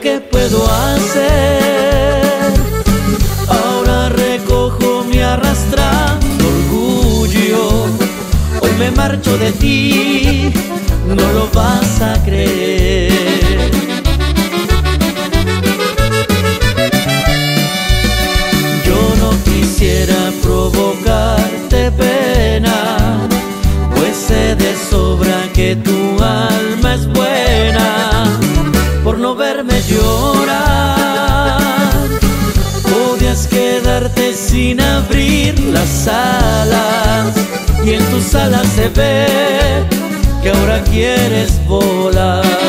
¿qué puedo hacer? Ahora recojo mi arrastrando orgullo. Hoy me marcho de ti, no lo vas a creer. Yo no quisiera provocarte pena, pues sé de sobra que tu alma es buena. Por no verme llorar, podías quedarte sin abrir las alas, y en tus alas se ve que ahora quieres volar.